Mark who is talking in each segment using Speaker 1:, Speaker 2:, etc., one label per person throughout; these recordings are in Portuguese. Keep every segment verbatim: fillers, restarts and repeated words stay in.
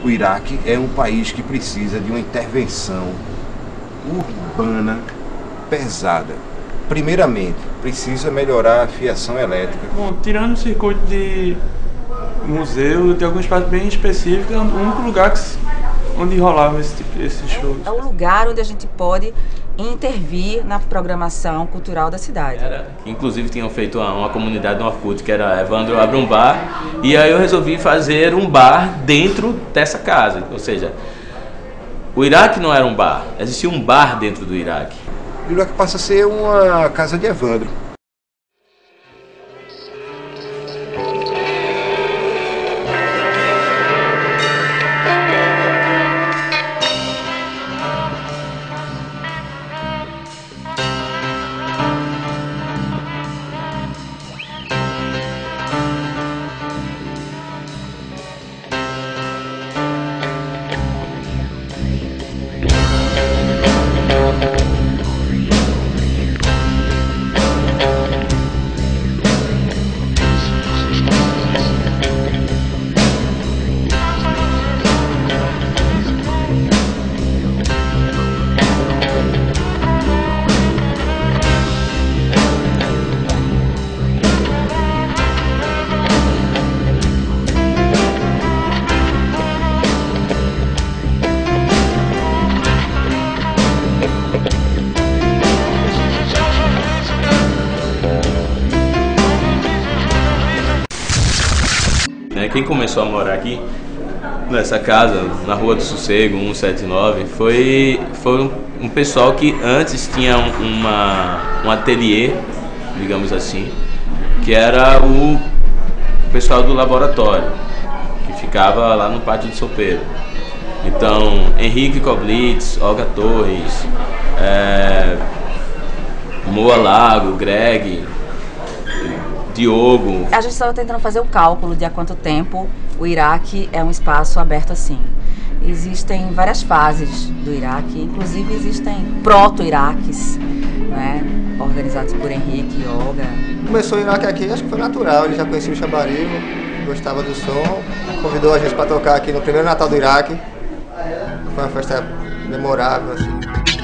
Speaker 1: O Iraque é um país que precisa de uma intervenção urbana pesada. Primeiramente, precisa melhorar a fiação elétrica.
Speaker 2: Bom, tirando o circuito de museu, tem algum espaço bem específico, é o único lugar que, onde rolava esse, tipo, esse show.
Speaker 3: É o lugar onde a gente pode intervir na programação cultural da cidade.
Speaker 4: Era, inclusive tinham feito uma, uma comunidade no Orkut, que era Evandro abre um bar, e aí eu resolvi fazer um bar dentro dessa casa, ou seja, o Iraque não era um bar, existia um bar dentro do Iraque.
Speaker 1: O Iraque passa a ser uma casa de Evandro.
Speaker 4: Quem começou a morar aqui, nessa casa, na Rua do Sossego, cento e setenta e nove, foi, foi um, um pessoal que antes tinha uma, um ateliê, digamos assim, que era o pessoal do laboratório, que ficava lá no Pátio de São Pedro. Então, Henrique Koblitz, Olga Torres, é, Moa Lago, Greg, Diogo.
Speaker 3: A gente estava tentando fazer o cálculo de há quanto tempo o Iraque é um espaço aberto assim. Existem várias fases do Iraque, inclusive existem proto-Iraques, né, organizados por Henrique e Olga.
Speaker 5: Começou o Iraque aqui, acho que foi natural, ele já conhecia o Chambaril, gostava do som, convidou a gente para tocar aqui no primeiro Natal do Iraque. Foi uma festa memorável, assim.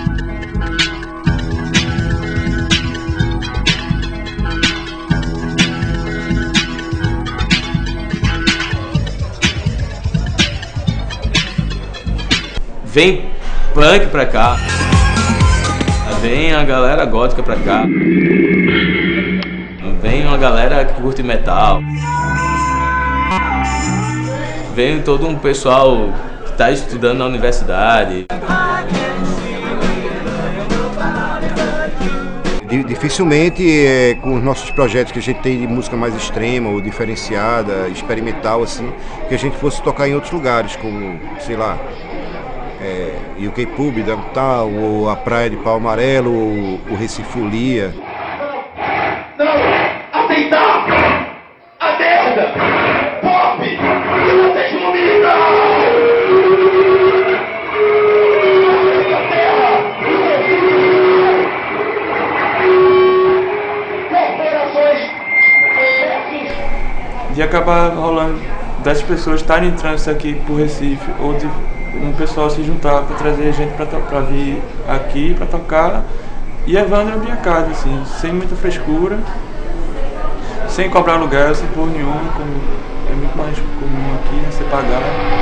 Speaker 4: Vem punk pra cá, vem a galera gótica pra cá, vem uma galera que curte metal, vem todo um pessoal que tá estudando na universidade.
Speaker 1: Dificilmente, é, com os nossos projetos que a gente tem de música mais extrema ou diferenciada, experimental, assim, que a gente fosse tocar em outros lugares, como, sei lá, É, U K Pub, Downtown, ou a Praia de Pau Amarelo, ou o Recifolia.
Speaker 6: Não! Aceitar! A merda! Pop! Vocês comigo!
Speaker 2: De acabar rolando das pessoas estarem entrando isso aqui pro Recife, ou de um pessoal se juntar para trazer gente para vir aqui para tocar, e Evandro é minha casa, assim, sem muita frescura, sem cobrar aluguel, sem porra nenhuma, como é muito mais comum aqui, né, você pagar.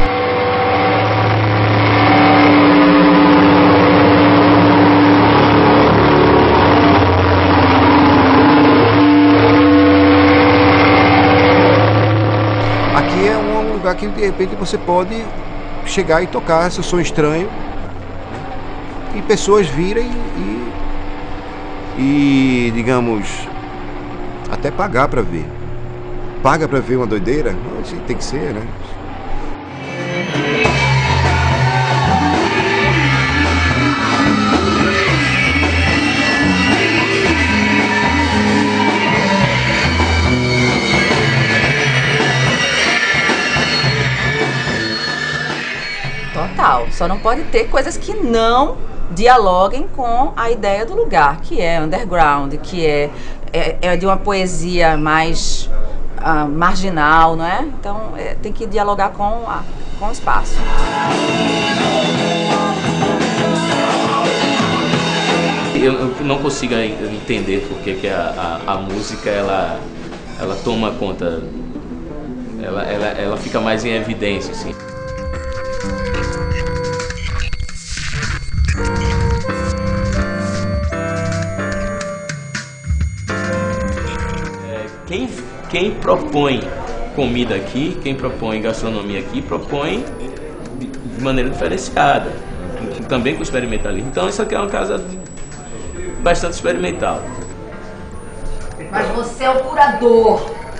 Speaker 1: Aqui é um lugar que de repente você pode chegar e tocar seu som estranho e pessoas virem e, e digamos, até pagar para ver. Paga para ver uma doideira? Não, tem que ser, né?
Speaker 3: Total, só não pode ter coisas que não dialoguem com a ideia do lugar, que é underground, que é, é, é de uma poesia mais uh, marginal, não é? Então é, tem que dialogar com a, com o espaço.
Speaker 4: Eu não consigo entender porque que a, a, a música ela, ela toma conta, ela, ela, ela fica mais em evidência, assim. É, quem, quem propõe comida aqui, quem propõe gastronomia aqui, propõe de maneira diferenciada, também com experimentalismo. Então isso aqui é uma casa bastante experimental.
Speaker 3: Mas você é o curador.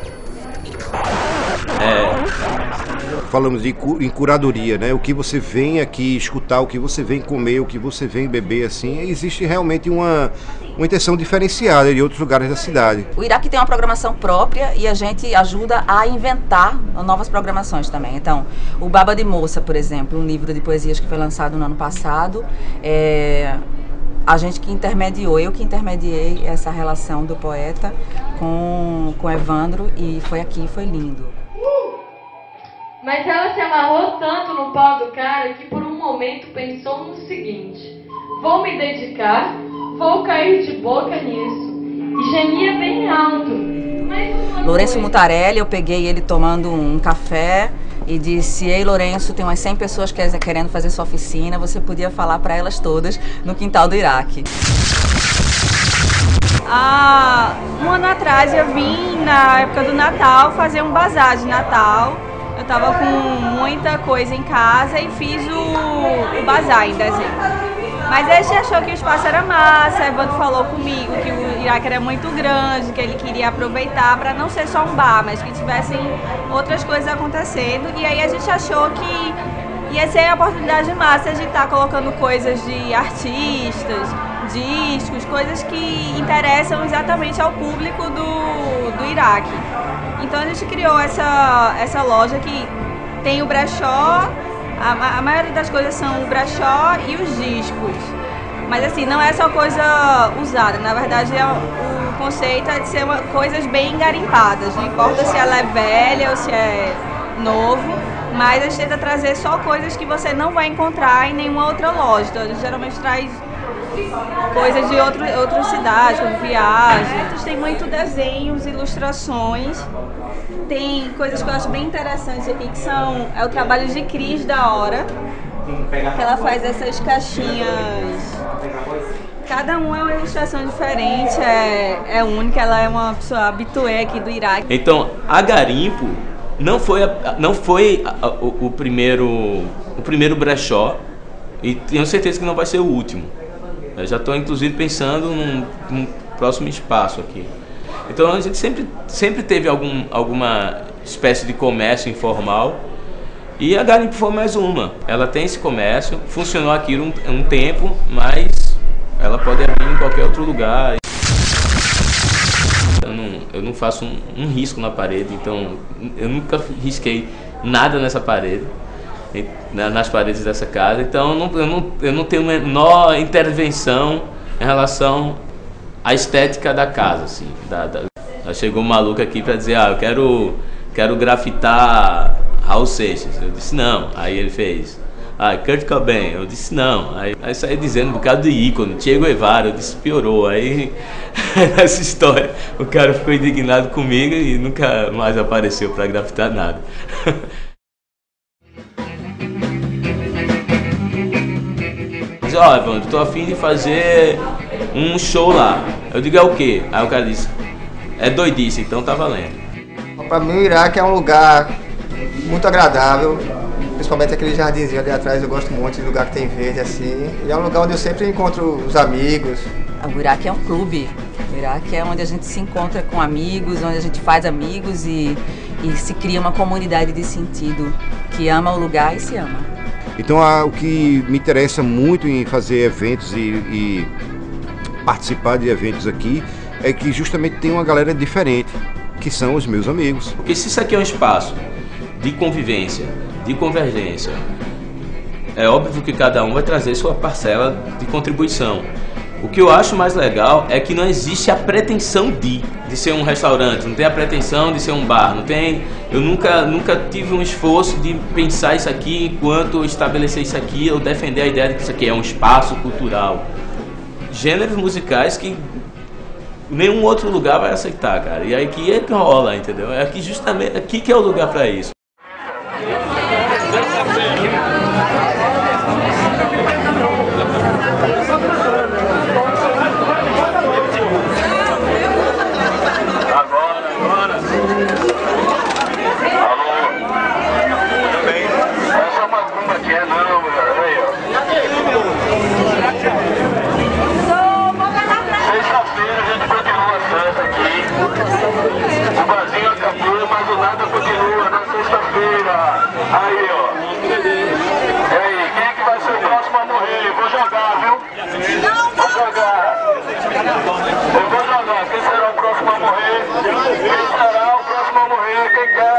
Speaker 4: É.
Speaker 1: Falamos de, em curadoria, né? O que você vem aqui escutar, o que você vem comer, o que você vem beber, assim, existe realmente uma, uma intenção diferenciada de outros lugares da cidade.
Speaker 3: O Iraque tem uma programação própria e a gente ajuda a inventar novas programações também. Então, o Baba de Moça, por exemplo, um livro de poesias que foi lançado no ano passado, é... a gente que intermediou, eu que intermediei essa relação do poeta com, com Evandro, e foi aqui, foi lindo.
Speaker 7: Uh! Mas ela se amarrou tanto no pau do cara que por um momento pensou no seguinte: vou me dedicar, vou cair de boca nisso. E gemia bem alto. Mas
Speaker 3: Lourenço Mutarelli, eu peguei ele tomando um café e disse: ei, Lourenço, tem umas cem pessoas querendo fazer sua oficina, você podia falar para elas todas no quintal do Iraque.
Speaker 8: Há um ano atrás eu vim, na época do Natal, fazer um bazar de Natal. Eu tava com muita coisa em casa e fiz o, o bazar em dezembro. Mas a gente achou que o espaço era massa, Evandro falou comigo que o Iraque era muito grande, que ele queria aproveitar para não ser só um bar, mas que tivessem outras coisas acontecendo. E aí a gente achou que ia ser a oportunidade massa de estar colocando coisas de artistas, discos, coisas que interessam exatamente ao público do, do Iraque. Então a gente criou essa, essa loja que tem o brechó. A, a maioria das coisas são o brechó e os discos. Mas assim, não é só coisa usada. Na verdade, é, o conceito é de ser uma, coisas bem garimpadas. Não importa se ela é velha ou se é novo. Mas a gente tenta trazer só coisas que você não vai encontrar em nenhuma outra loja. Então a gente geralmente traz coisas de outro, outras cidades, como viagens. Tem muito desenhos, ilustrações. Tem coisas que eu acho bem interessantes aqui, que são é o trabalho de Cris da Hora, que ela faz essas caixinhas. Cada uma é uma ilustração diferente, é, é única, ela é uma pessoa habitué aqui do Iraque.
Speaker 4: Então, a Garimpo não foi, a, não foi a, o, o, primeiro, o primeiro brechó, e tenho certeza que não vai ser o último. Eu já estou inclusive pensando num, num próximo espaço aqui. Então a gente sempre, sempre teve algum, alguma espécie de comércio informal, e a Garimpo foi mais uma. Ela tem esse comércio, funcionou aqui um, um tempo, mas ela pode abrir em qualquer outro lugar. Eu não, eu não faço um, um risco na parede, então eu nunca risquei nada nessa parede, nas paredes dessa casa, então eu não, eu não, eu não tenho menor intervenção em relação à estética da casa, assim. Da, da... Chegou um maluco aqui para dizer: ah, eu quero, quero grafitar Raul Seixas. Eu disse não. Aí ele fez: ah, Kurt Cobain. Eu disse não. Aí, aí saí dizendo um bocado de ícone, Che Guevara. Eu disse: piorou. Aí nessa história o cara ficou indignado comigo e nunca mais apareceu para grafitar nada. Ó, oh, Evandro, tô a fim de fazer um show lá. Eu digo: é o quê? Aí o cara disse: é doidice, então tá valendo.
Speaker 5: Pra mim o Iraque é um lugar muito agradável, principalmente aquele jardinzinho ali atrás. Eu gosto muito de lugar que tem verde assim. E é um lugar onde eu sempre encontro os amigos.
Speaker 3: O Iraque é um clube. O Iraque é onde a gente se encontra com amigos, onde a gente faz amigos e, e se cria uma comunidade de sentido que ama o lugar e se ama.
Speaker 1: Então a, o que me interessa muito em fazer eventos e, e participar de eventos aqui é que justamente tem uma galera diferente, que são os meus amigos.
Speaker 4: Porque se isso aqui é um espaço de convivência, de convergência, é óbvio que cada um vai trazer sua parcela de contribuição. O que eu acho mais legal é que não existe a pretensão de, de ser um restaurante, não tem a pretensão de ser um bar, não tem, eu nunca, nunca tive um esforço de pensar isso aqui enquanto estabelecer isso aqui, ou defender a ideia de que isso aqui é um espaço cultural. Gêneros musicais que nenhum outro lugar vai aceitar, cara, e aqui é que rola, entendeu? É aqui justamente, aqui que é o lugar para isso.
Speaker 6: Aí, ó. E aí, quem é que vai ser o próximo a morrer? Eu vou jogar, viu? Vou jogar. Eu vou jogar. Quem será o próximo a morrer? Quem será o próximo a morrer? Quem quer?